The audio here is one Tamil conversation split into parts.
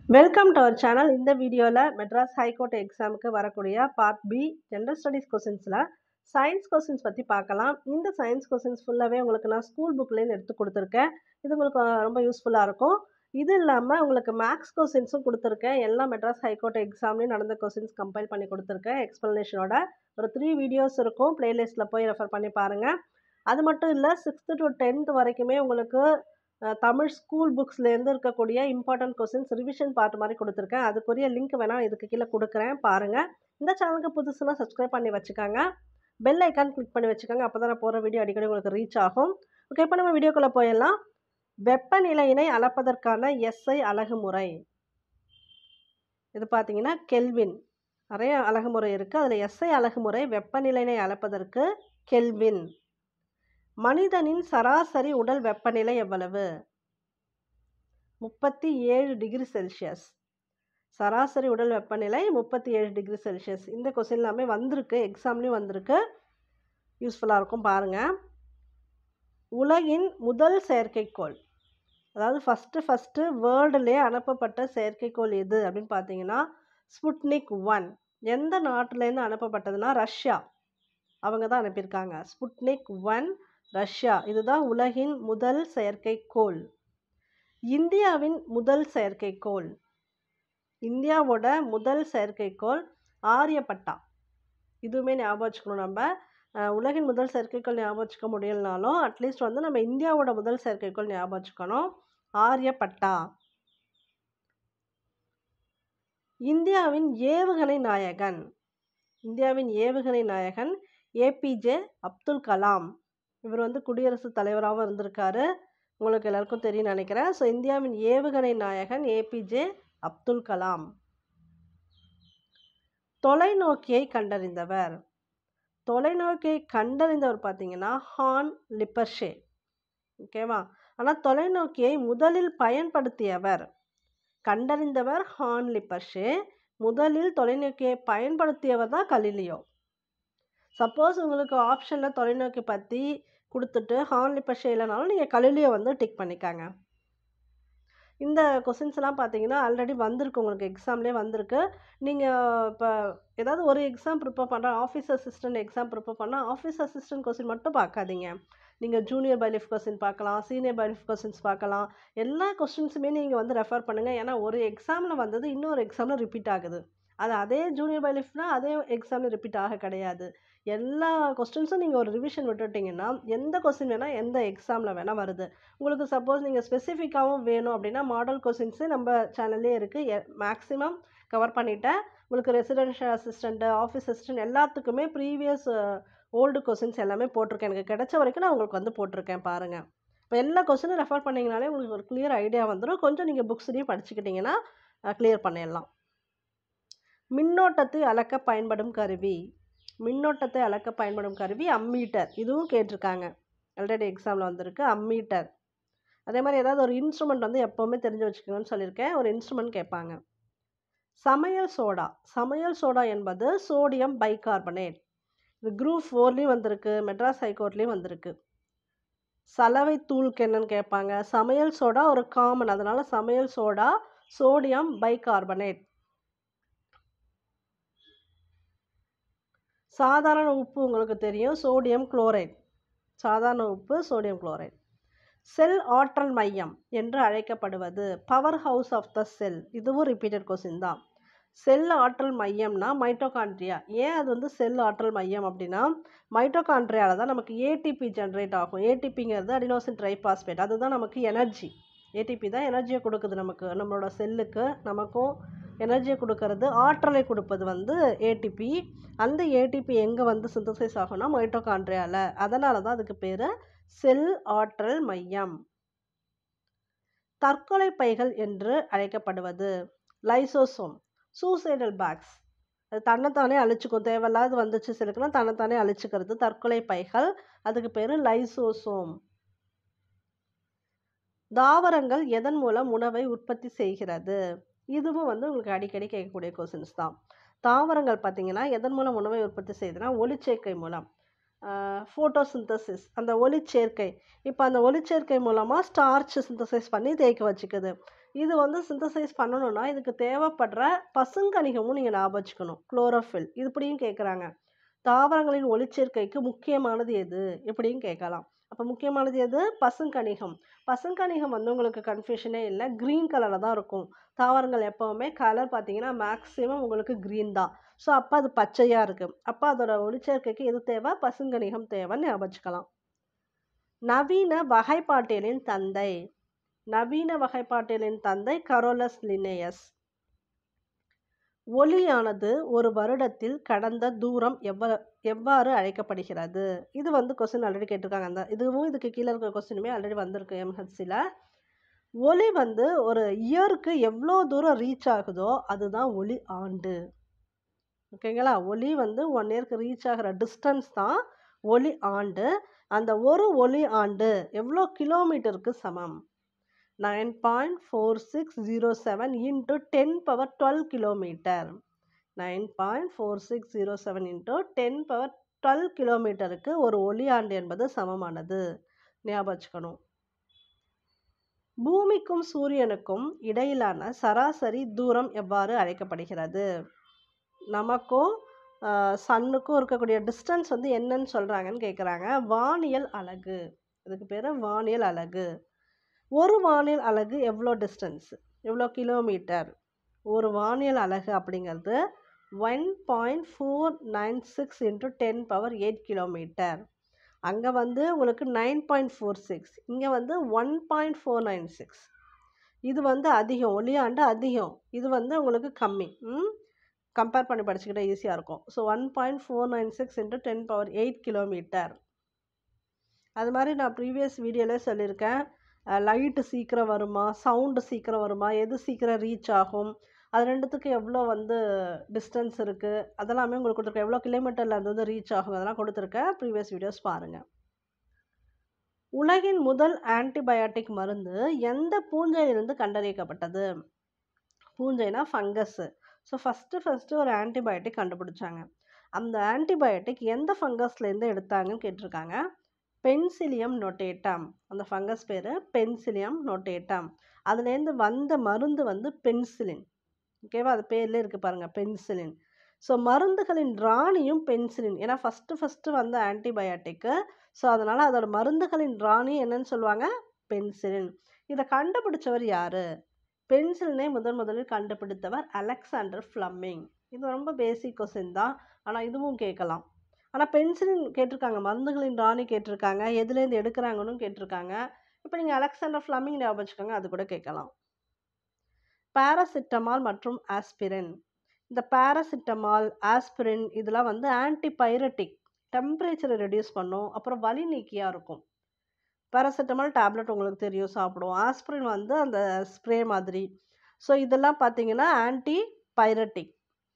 Welcome to our channel. இந்த வீடியோவில் மெட்ராஸ் ஹைகோர்ட் எக்ஸாமுக்கு வரக்கூடிய பார்ட் பி ஜென்ரல் ஸ்டடீஸ் கொஸ்டின்ஸில் சயின்ஸ் கொஸ்டின்ஸ் பற்றி பார்க்கலாம். இந்த சயின்ஸ் கொஸ்டின்ஸ் ஃபுல்லாகவே உங்களுக்கு நான் ஸ்கூல் புக்லேருந்து எடுத்து கொடுத்துருக்கேன். இது உங்களுக்கு ரொம்ப யூஸ்ஃபுல்லாக இருக்கும். இது இல்லாமல் உங்களுக்கு மேக்ஸ் கொஸ்டின்ஸும் கொடுத்துருக்கேன். எல்லா மெட்ராஸ் ஹைகோர்ட் எக்ஸாம்லேயும் நடந்த கொஸ்டின்ஸ் கம்பைல் பண்ணி கொடுத்துருக்கேன். எக்ஸ்ப்ளனேஷனோட ஒரு 3 வீடியோஸ் இருக்கும். பிளேலிஸ்ட்டில் போய் ரெஃபர் பண்ணி பாருங்கள். அது மட்டும் இல்லை, 6th to 10th வரைக்குமே உங்களுக்கு தமிழ் ஸ்கூல் புக்ஸ்லேருந்து இருக்கக்கூடிய இம்பார்ட்டன்ட் கொஸ்டின்ஸ் ரிவிஷன் பார்ட் மாதிரி கொடுத்துருக்கேன். அதுக்குரிய லிங்க் வேணால் இதுக்கு கீழே கொடுக்குறேன், பாருங்கள். இந்த சேனலுக்கு புதுசுனா சப்ஸ்கிரைப் பண்ணி வச்சுக்கோங்க. பெல் ஐக்கான் கிளிக் பண்ணி வச்சுக்கோங்க. அப்போ தான் நான் போகிற வீடியோ அடிக்கடி உங்களுக்கு ரீச் ஆகும். ஓகே, இப்போ நம்ம வீடியோக்குள்ளே போயிடலாம். வெப்பநிலையினை அளப்பதற்கான எஸ்ஐ அலகுமுறை இது பார்த்தீங்கன்னா கெல்வின். நிறைய அலகுமுறை இருக்குது. அதில் எஸ்ஐ அலகுமுறை வெப்பநிலையினை அளப்பதற்கு கெல்வின். மனிதனின் சராசரி உடல் வெப்பநிலை எவ்வளவு? 37 டிகிரி செல்சியஸ். சராசரி உடல் வெப்பநிலை 37 டிகிரி செல்சியஸ். இந்த கொஸ்டின் எல்லாமே வந்திருக்கு, எக்ஸாம்லேயும் வந்திருக்கு. யூஸ்ஃபுல்லாக இருக்கும், பாருங்கள். உலகின் முதல் செயற்கைக்கோள், அதாவது ஃபஸ்ட்டு வேர்ல்டுலேயே அனுப்பப்பட்ட செயற்கைக்கோள் எது அப்படின்னு பார்த்தீங்கன்னா ஸ்புட்னிக் 1. எந்த நாட்டிலேருந்து அனுப்பப்பட்டதுன்னா ரஷ்யா. அவங்க தான் அனுப்பியிருக்காங்க. Sputnik 1 Russia. இதுதான் உலகின் முதல் செயற்கைக்கோள். இந்தியாவின் முதல் செயற்கைக்கோள், இந்தியாவோட முதல் செயற்கைக்கோள் ஆரியப்பட்டா. இதுவுமே ஞாபகம் வச்சுக்கணும். நம்ம உலகின் முதல் செயற்கைக்கோள் ஞாபகம் வச்சுக்க முடியலனாலும் அட்லீஸ்ட் வந்து நம்ம இந்தியாவோட முதல் செயற்கைக்கோள் ஞாபகம் வச்சுக்கணும், ஆரியப்பட்டா. இந்தியாவின் ஏவுகணை நாயகன், இந்தியாவின் ஏவுகணை நாயகன் ஏபிஜே அப்துல் கலாம். இவர் வந்து குடியரசுத் தலைவராகவும் இருந்திருக்காரு. உங்களுக்கு எல்லாருக்கும் தெரியும் நினைக்கிறேன். ஸோ இந்தியாவின் ஏவுகணை நாயகன் ஏபிஜே அப்துல் கலாம். தொலைநோக்கியை கண்டறிந்தவர், தொலைநோக்கியை கண்டறிந்தவர் பார்த்தீங்கன்னா ஹான் லிப்பர்ஷே. ஓகேவா? ஆனால் தொலைநோக்கியை முதலில் பயன்படுத்தியவர், கண்டறிந்தவர் ஹான் லிப்பர்ஷே, முதலில் தொலைநோக்கியை பயன்படுத்தியவர் தான் கலிலியோ. சப்போஸ் உங்களுக்கு ஆப்ஷனில் தொலைநோக்கி பற்றி கொடுத்துட்டு ஹான் லிப்பர்ஷே இல்லைனாலும் நீங்கள் கலிலியோ வந்து டிக் பண்ணிக்காங்க. இந்த கொஸ்டின்ஸ்லாம் பார்த்தீங்கன்னா ஆல்ரெடி வந்திருக்கு, உங்களுக்கு எக்ஸாம்லேயே வந்திருக்கு. நீங்கள் இப்போ ஏதாவது ஒரு எக்ஸாம் ப்ரிப்பேர் பண்ணுறேன், ஆஃபீஸ் அசிஸ்டன்ட் எக்ஸாம் ப்ரிப்பேர் பண்ணால் ஆஃபீஸ் அசிஸ்டன்ட் கொஸ்டின் மட்டும் பார்க்காதீங்க. நீங்கள் ஜூனியர் பைலிஃப் கொஸ்டின் பார்க்கலாம், சீனியர் பைலிஃப் கொஸ்டின்ஸ் பார்க்கலாம். எல்லா கொஸ்டின்ஸுமே நீங்கள் வந்து ரெஃபர் பண்ணுங்கள். ஏன்னா ஒரு எக்ஸாமில் வந்தது இன்னொரு எக்ஸாமில் ரிப்பீட் ஆகுது. அது அதே ஜூனியர் பைலிஃப்னா அதே எக்ஸாமில் ரிப்பீட் ஆக கிடையாது. எல்லா கொஸ்டின்ஸும் நீங்கள் ஒரு ரிவிஷன் விட்டுட்டிங்கன்னா எந்த கொஸ்டின் வேணால் எந்த எக்ஸாமில் வேணால் வருது. உங்களுக்கு சப்போஸ் நீங்கள் ஸ்பெசிஃபிக்காகவும் வேணும் அப்படின்னா மாடல் கொஸ்டின்ஸு நம்ம சேனல்லே இருக்குது. மேக்ஸிமம் கவர் பண்ணிட்டேன். உங்களுக்கு ரெசிடென்ஷியல் அசிஸ்டண்ட்டு, ஆஃபீஸ் அசிஸ்டன்ட் எல்லாத்துக்குமே ப்ரீவியஸ் ஓல்டு கொஸ்டின்ஸ் எல்லாமே போட்டிருக்கேன். எனக்கு கிடைச்ச வரைக்கும் நான் உங்களுக்கு வந்து போட்டிருக்கேன், பாருங்கள். இப்போ எல்லா கொஸ்டினும் ரெஃபர் பண்ணிங்கனாலே உங்களுக்கு ஒரு கிளியர் ஐடியா வந்துடும். கொஞ்சம் நீங்கள் புக்ஸ்லேயும் படிச்சுக்கிட்டிங்கன்னா கிளியர் பண்ணிடலாம். மின்னோட்டத்தை அளக்க பயன்படும் கருவி, மின்னோட்டத்தை அளக்க பயன்படும் கருவி அம்மீட்டர். இதுவும் கேட்டிருக்காங்க, ஆல்ரெடி எக்ஸாமில் வந்திருக்கு, அம்மீட்டர். அதே மாதிரி ஏதாவது ஒரு இன்ஸ்ட்ருமெண்ட் வந்து எப்போவுமே தெரிஞ்சு வச்சுக்கணும்னு சொல்லியிருக்கேன். ஒரு இன்ஸ்ட்ருமெண்ட் கேட்பாங்க. சமையல் சோடா, சமையல் சோடா என்பது சோடியம் பைகார்பனேட். இது குரூப் 4லேயும் வந்திருக்கு, மெட்ராஸ் ஹைகோர்ட்லேயும் வந்திருக்கு. சலவை தூளுக்கு என்னன்னு கேட்பாங்க. சமையல் சோடா ஒரு காமன், அதனால சமையல் சோடா சோடியம் பைகார்பனேட். சாதாரண உப்பு உங்களுக்கு தெரியும், சோடியம் குளோரைட். சாதாரண உப்பு சோடியம் குளோரைட். செல் ஆற்றல் மையம் என்று அழைக்கப்படுவது power house of the cell. இதுவும் ரிப்பீட்டட் கொஸ்டின் தான். செல் ஆற்றல் மையம்னா மைட்டோகாண்ட்ரியா. ஏன் அது வந்து செல் ஆற்றல் மையம் அப்படின்னா மைட்டோகாண்ட்ரியாவில் தான் நமக்கு ஏடிபி ஜென்ரேட் ஆகும். ஏடிபிங்கிறது அடினோசின் ட்ரைபாஸ்பேட். அதுதான் நமக்கு எனர்ஜி. ஏடிபி தான் எனர்ஜியை கொடுக்குது நமக்கு, நம்மளோட செல்லுக்கு நமக்கும் எனர்ஜியை கொடுக்கறது, ஆற்றலை கொடுப்பது வந்து ஏடிபி. அந்த ஏடிபி எங்கே வந்து சிந்தசைஸ் ஆகும்னா மைட்டோகாண்ட்ரியாவில். அதனால தான் அதுக்கு பேர் செல் ஆற்றல் மையம். தற்கொலை பைகள் என்று அழைக்கப்படுவது லைசோசோம். சூசைடல் பேக்ஸ், அது தன்னைத்தானே அழிச்சுக்கும். தேவையில்லாது வந்துச்சு சிலக்குன்னா தன்னைத்தானே அழிச்சுக்கிறது தற்கொலை பைகள். அதுக்கு பேர் லைசோசோம். தாவரங்கள் எதன் மூலம் உணவை உற்பத்தி செய்கிறது? இதுவும் வந்து உங்களுக்கு அடிக்கடி கேட்கக்கூடிய கொஸ்டின்ஸ் தான். தாவரங்கள் பார்த்தீங்கன்னா எதன் மூலம் உணவை உற்பத்தி செய்யுதுன்னா ஒளிச்சேர்க்கை மூலம். ஃபோட்டோசிந்தசிஸ், அந்த ஒளிச்சேர்க்கை. இப்போ அந்த ஒளிச்சேர்க்கை மூலமாக ஸ்டார்ச் சிந்தசைஸ் பண்ணி தேய்க்க வச்சுக்குது. இது வந்து சிந்தசைஸ் பண்ணணும்னா இதுக்கு தேவைப்படுற பசுங்கணிகமும் நீங்கள் ஞாபகம் வச்சுக்கணும். குளோரோஃபில் இது இப்படியும் கேட்குறாங்க. தாவரங்களின் ஒளிச்சேர்க்கைக்கு முக்கியமானது எது எப்படின்னு கேட்கலாம். அப்போ முக்கியமானது எது? பசுங்கணிகம். பசுங்கணிகம் வந்து உங்களுக்கு கன்ஃபியூஷனே இல்லை, க்ரீன் கலரில் தான் இருக்கும். தாவரங்கள் எப்போவுமே கலர் பார்த்தீங்கன்னா மேக்ஸிமம் உங்களுக்கு க்ரீன் தான். ஸோ அப்போ அது பச்சையாக இருக்குது. அப்போ அதோட ஒளிச்சேர்க்கைக்கு எது தேவை? பசுங்கணிகம் தேவைன்னு ஞாபகம் வச்சுக்கலாம். நவீன வகைப்பாட்டியலின் தந்தை. நவீன வகைப்பாட்டியலின் தந்தை கரோலஸ் லின்னேயஸ். ஒளியானது ஒரு வருடத்தில் கடந்த தூரம் எவ்வாறு அழைக்கப்படுகிறது? இது வந்து கொஸ்டின் ஆல்ரெடி கேட்டிருக்காங்க. அந்த இதுவும் இதுக்கு கீழே இருக்கிற கொஸ்டினுமே ஆல்ரெடி வந்திருக்கு எம்ஹெச்சியில். ஒளி வந்து ஒரு இயருக்கு எவ்வளோ தூரம் ரீச் ஆகுதோ அதுதான் ஒளி ஆண்டு. ஓகேங்களா? ஒளி வந்து 1 இயருக்கு ரீச் ஆகிற டிஸ்டன்ஸ் தான் ஒளி ஆண்டு. அந்த ஒரு ஒளி ஆண்டு எவ்வளோ கிலோமீட்டருக்கு சமம்? 9.4607 into 10 power 12 kilometre. 9.4607 into 10 power 12 கிலோமீட்டருக்கு ஒரு ஒளியாண்டு என்பது சமமானது. ஞாபகம் வச்சுக்கணும். பூமிக்கும் சூரியனுக்கும் இடையிலான சராசரி தூரம் எவ்வாறு அழைக்கப்படுகிறது? நமக்கும் சன்னுக்கும் இருக்கக்கூடிய டிஸ்டன்ஸ் வந்து என்னன்னு சொல்கிறாங்கன்னு கேட்குறாங்க. வானியல் அலகு. இதுக்கு பேர் வானியல் அலகு. ஒரு வானியல் அலகு எவ்வளோ டிஸ்டன்ஸ்? எவ்வளோ கிலோமீட்டர்? ஒரு வானியல் அலகு அப்படிங்கிறது 1.496 into 10 power 8 கிலோமீட்டர். அங்கே வந்து உங்களுக்கு 9.46, இங்கே வந்து 1.496. இது வந்து அதிகம், ஒளியாண்டு அதிகம். இது வந்து உங்களுக்கு கம்மி. கம்பேர் பண்ணி படிச்சுக்கிட்டே ஈஸியாக இருக்கும். So 1.496 into 10 power 8 kilometre. அது மாதிரி நான் ப்ரீவியஸ் வீடியோவிலே சொல்லியிருக்கேன். லைட்டு சீக்கிரம் வருமா, சவுண்டு சீக்கிரம் வருமா, எது சீக்கிரம் ரீச் ஆகும், அது ரெண்டுத்துக்கு எவ்வளோ வந்து டிஸ்டன்ஸ் இருக்குது, அதெல்லாமே உங்களுக்கு கொடுத்துருக்கேன். எவ்வளோ கிலோமீட்டரில் அது வந்து ரீச் ஆகும் அதெல்லாம் கொடுத்துருக்கேன். ப்ரீவியஸ் வீடியோஸ் பாருங்கள். உலகின் முதல் ஆன்டிபயாட்டிக் மருந்து எந்த பூஞ்சையிலிருந்து கண்டறியப்பட்டது? பூஞ்சைனா ஃபங்கஸ்ஸு. ஸோ ஃபஸ்ட்டு ஒரு ஆன்டிபயோட்டிக் கண்டுபிடிச்சாங்க. அந்த ஆன்டிபயோட்டிக் எந்த ஃபங்கஸ்லேருந்து எடுத்தாங்கன்னு கேட்டிருக்காங்க. Penicillium notatum. அந்த ஃபங்கஸ் பேர் பென்சிலியம் நோட்டேட்டம். அதுலேருந்து வந்த மருந்து வந்து பென்சிலின். ஓகேவா? அது பேர்லேயே இருக்குது பாருங்கள், பென்சிலின். ஸோ மருந்துகளின் ராணியும் பென்சிலின். ஏன்னா ஃபஸ்ட்டு வந்த ஆன்டிபயோட்டிக்கு. ஸோ அதனால் அதோட மருந்துகளின் ராணி என்னன்னு சொல்லுவாங்க? பென்சிலின். இதை கண்டுபிடிச்சவர் யார்? பென்சிலினை முதலில் கண்டுபிடித்தவர் அலெக்சாண்டர் ஃப்ளமிங். இது ரொம்ப பேசிக் கொஸ்டின் தான், ஆனால் இதுவும் கேட்கலாம். ஆனால் பென்சிலின் கேட்டிருக்காங்க, மருந்துகளின் ராணி கேட்டிருக்காங்க, எதுலேருந்து எடுக்கிறாங்கன்னு கேட்டிருக்காங்க. இப்போ நீங்கள் அலெக்சாண்டர் ஃப்ளமிங் ஞாபகம் வச்சுக்கோங்க, அது கூட கேட்கலாம். பாராசிட்டமால் மற்றும் ஆஸ்பிரின். இந்த பாராசிட்டமால், ஆஸ்பிரின் இதெல்லாம் வந்து ஆன்டிபைரட்டிக், டெம்பரேச்சரை ரெடியூஸ் பண்ணும், அப்புறம் வலி நீக்கியாக இருக்கும். பாராசிட்டமால் டேப்லெட் உங்களுக்கு தெரியும், சாப்பிடுவோம். ஆஸ்பிரின் வந்து அந்த ஸ்ப்ரே மாதிரி. ஸோ இதெல்லாம் பார்த்தீங்கன்னா ஆன்டிபைரட்டிக்,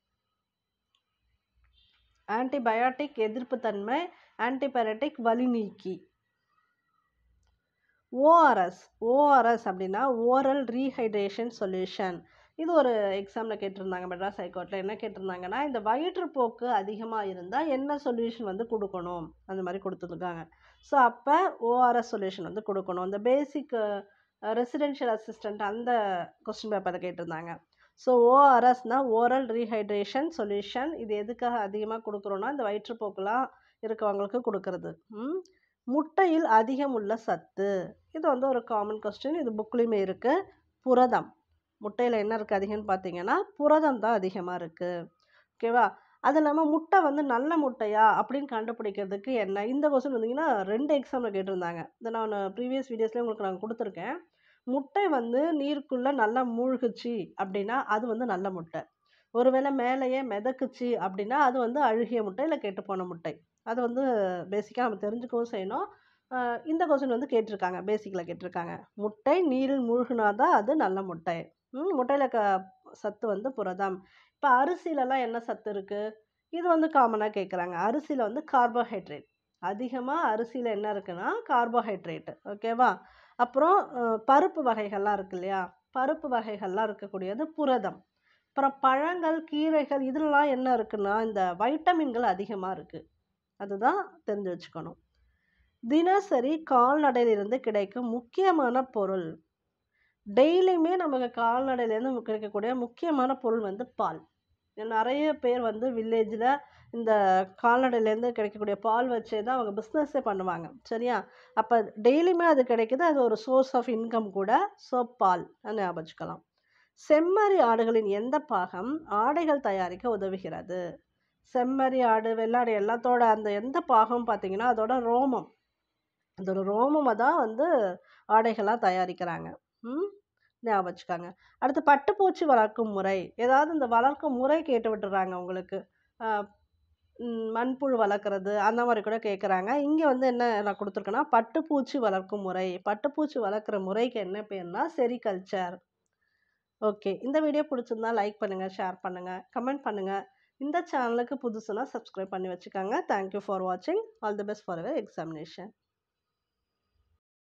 ஆன்டிபயாட்டிக் எதிர்ப்பு தன்மை, ஆன்டிபைரட்டிக் வலி நீக்கி. ஓஆர்எஸ் அப்படின்னா ஓரல் ரீஹைட்ரேஷன் சொல்யூஷன். இது ஒரு எக்ஸாமில் கேட்டிருந்தாங்க. மெட்ராஸ் ஹைகோர்ட்டில் என்ன கேட்டிருந்தாங்கன்னா, இந்த வயிற்றுப்போக்கு அதிகமாக இருந்தால் என்ன சொல்யூஷன் வந்து கொடுக்கணும், அந்த மாதிரி கொடுத்துருக்காங்க. ஸோ அப்போ ஓஆர்எஸ் சொல்யூஷன் வந்து கொடுக்கணும். இந்த பேசிக் ரெசிடென்ஷியல் அசிஸ்டண்ட் அந்த கொஸ்டின் பேப்பரை கேட்டிருந்தாங்க. ஸோ ஓஆர்எஸ்னால் ஓரல் ரீஹைட்ரேஷன் சொல்யூஷன். இது எதுக்காக அதிகமாக கொடுக்குறோன்னா, இந்த வயிற்றுப்போக்கெலாம் இருக்கவங்களுக்கு கொடுக்கறது. முட்டையில் அதிகம் உள்ள சத்து. இது வந்து ஒரு காமன் கொஸ்டின், இது புக்லேயுமே இருக்குது. புரதம். முட்டையில் என்ன இருக்குது அதிகம்னு பார்த்தீங்கன்னா புரதம் தான் அதிகமாக இருக்குது. ஓகேவா? அது இல்லாமல் முட்டை வந்து நல்ல முட்டையா அப்படின்னு கண்டுபிடிக்கிறதுக்கு என்ன? இந்த கொஸ்டின் வந்தீங்கன்னா 2 எக்ஸாமில் கேட்டிருந்தாங்க. இதை நான் ப்ரீவியஸ் வீடியோஸ்லேயே உங்களுக்கு நான் கொடுத்துருக்கேன். முட்டை வந்து நீருக்குள்ளே நல்லா மூழ்குச்சு அப்படின்னா அது வந்து நல்ல முட்டை. ஒருவேளை மேலேயே மிதக்குச்சு அப்படின்னா அது வந்து அழுகிய முட்டை, இல்லை கெட்டு போன முட்டை. அது வந்து பேசிக்காக நம்ம தெரிஞ்சுக்கவும் செய்யணும். இந்த கொஸ்டின் வந்து கேட்டிருக்காங்க, பேசிக்கில் கேட்டிருக்காங்க. முட்டை நீரில் மூழ்கினாதான் அது நல்ல முட்டை. முட்டையில் சத்து வந்து புரதம். இப்போ அரிசியிலலாம் என்ன சத்து இருக்குது? இது வந்து காமனாக கேட்குறாங்க. அரிசியில் வந்து கார்போஹைட்ரேட் அதிகமாக. அரிசியில் என்ன இருக்குன்னா கார்போஹைட்ரேட்டு. ஓகேவா? அப்புறம் பருப்பு வகைகள்லாம் இருக்கு இல்லையா, பருப்பு வகைகள்லாம் இருக்கக்கூடியது புரதம். அப்புறம் பழங்கள், கீரைகள் இதெல்லாம் என்ன இருக்குன்னா இந்த வைட்டமின்கள் அதிகமாக இருக்குது. அதுதான் தெரிஞ்சு வச்சுக்கணும். தினசரி கால்நடையிலிருந்து கிடைக்கும் முக்கியமான பொருள். டெய்லியுமே நமக்கு கால்நடையிலேருந்து கிடைக்கக்கூடிய முக்கியமான பொருள் வந்து பால். நிறைய பேர் வந்து வில்லேஜில் இந்த கால்நடையிலேருந்து கிடைக்கக்கூடிய பால் வச்சே தான் அவங்க பிஸ்னஸே பண்ணுவாங்க. சரியா? அப்போ டெய்லியுமே அது கிடைக்குது. அது ஒரு சோர்ஸ் ஆஃப் இன்கம் கூட. ஸோ பால் ஞாபகம் வச்சுக்கலாம். செம்மறி ஆடுகளின் எந்த பாகம் ஆடைகள் தயாரிக்க உதவுகிறது? செம்மறி ஆடு, வெள்ளாடு எல்லாத்தோட அந்த எந்த பாகம் பார்த்தீங்கன்னா, அதோட ரோமம். அதோட ரோமமாக தான் வந்து ஆடைகளாக தயாரிக்கிறாங்க. ம் ஞாபகம் வச்சுக்காங்க. அடுத்து பட்டுப்பூச்சி வளர்க்கும் முறை. ஏதாவது இந்த வளர்க்கும் முறை கேட்டு விட்டுறாங்க உங்களுக்கு. அ மண்புழு வளர்க்குறது அந்த மாதிரி கூட கேட்குறாங்க. இங்கே வந்து என்ன நான் கொடுத்துருக்கேன்னா, பட்டுப்பூச்சி வளர்க்கும் முறை. பட்டுப்பூச்சி வளர்க்குற முறைக்கு என்ன பேர்னா செரிகல்ச்சர். ஓகே. இந்த வீடியோ பிடிச்சிருந்தா லைக் பண்ணுங்க, ஷேர் பண்ணுங்க, கமெண்ட் பண்ணுங்க. இந்த சேனலுக்கு புதுசுனா சப்ஸ்கிரைப் பண்ணி வச்சுக்கோங்க. தேங்க் யூ ஃபார் வாட்சிங். All the best for your examination.